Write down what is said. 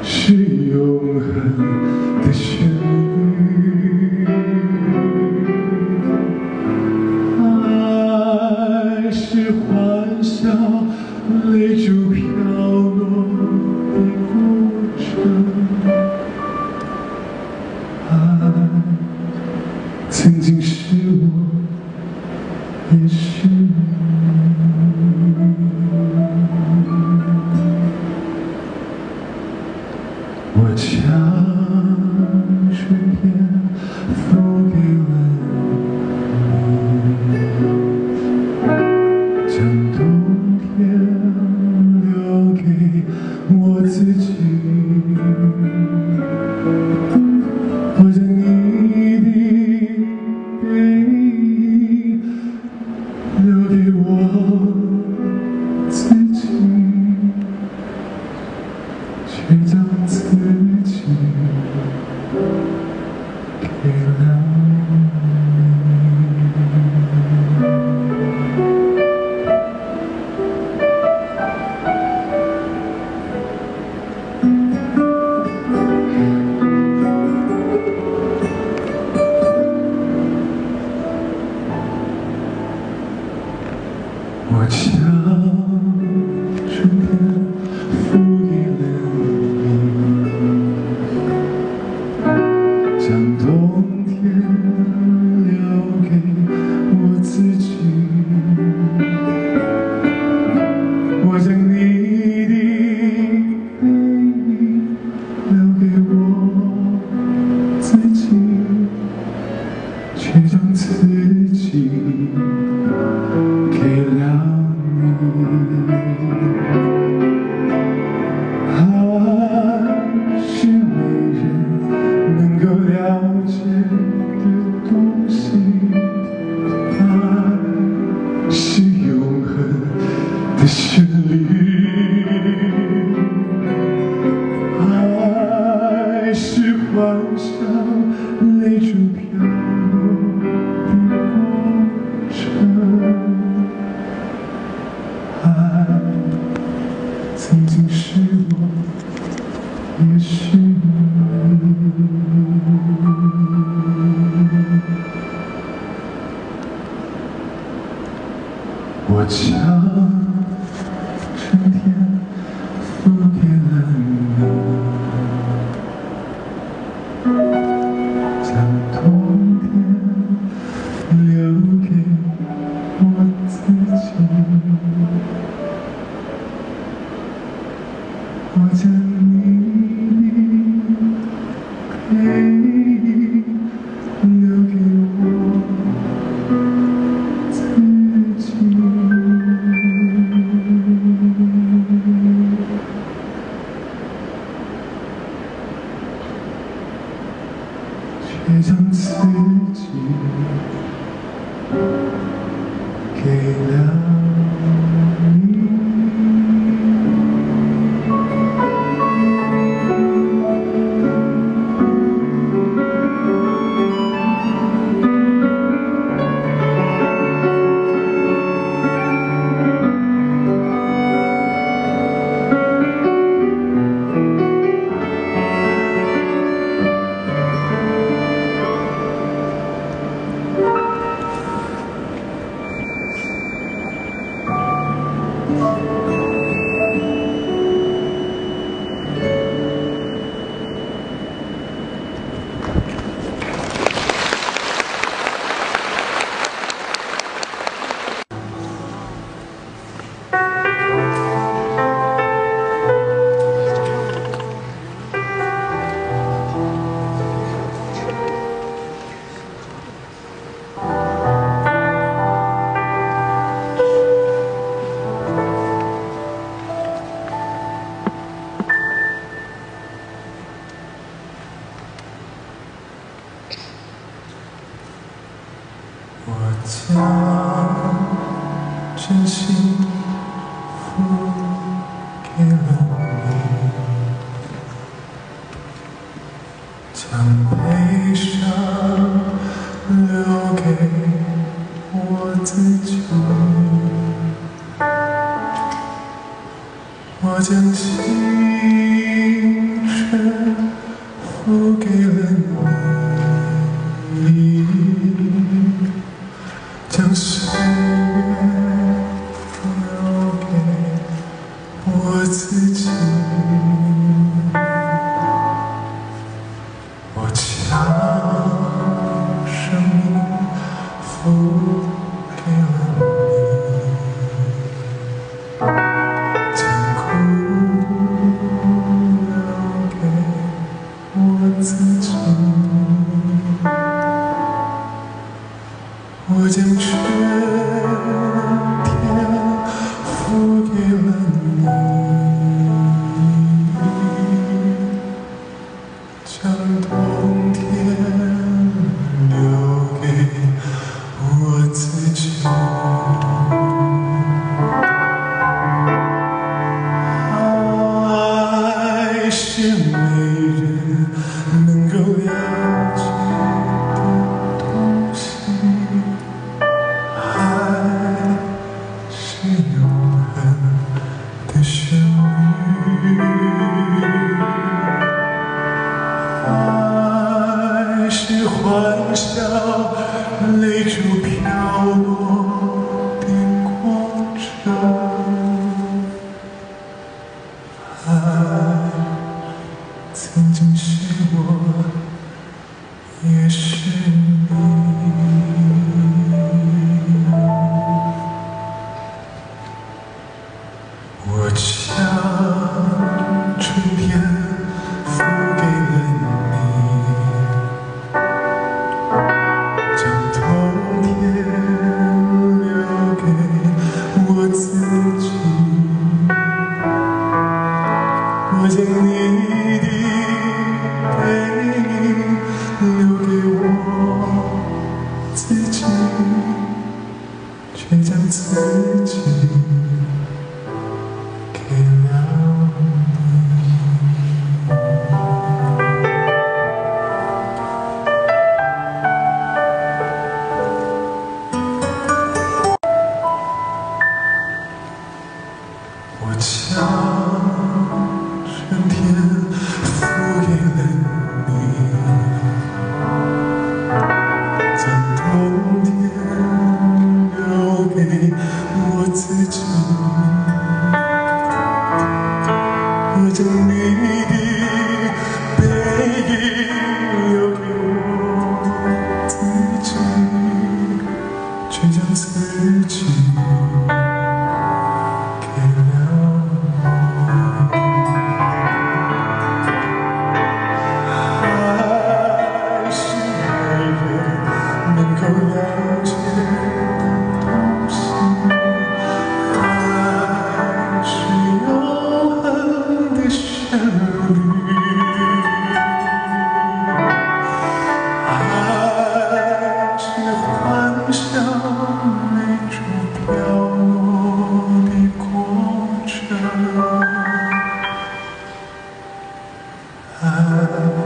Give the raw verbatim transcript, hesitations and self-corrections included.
是永恒的旋律，爱是欢笑，泪珠飘落的过程。爱曾经是我，也是你。 我将春天付给了你，将冬天留给我自己。我将你的背影留给我自己。 却将自己给了我将春天付给了你。 将冬天留给我自己，我将你的背影留给我自己，却将自己给了你。爱是没人能够了解的东西，爱是永恒的旋律，爱是欢笑，泪珠飘落的过程，爱曾经是我，也是你。 我将春天付给了你，将冬天留给我自己，我将你的背影留给我自己。 却将自己给了你。我将真心付给了你，将悲伤留给我自己，我将青春将春天付给了你，将冬天留给我自己。爱是没人能够了解的东西。爱是永恒的旋律，爱是欢笑，泪珠飘落的过程。爱曾经是我，也是你。我将春天付给了你，将冬天留给我自己。我将你的背影留给我自己，却将自己给了你。我将春天付给了你，将冬天留给我自己。我将你的背影留给我自己，却将自己给了你。能够了解的东西，爱是永恒的旋律，爱是欢笑，泪珠飘落的过程，爱。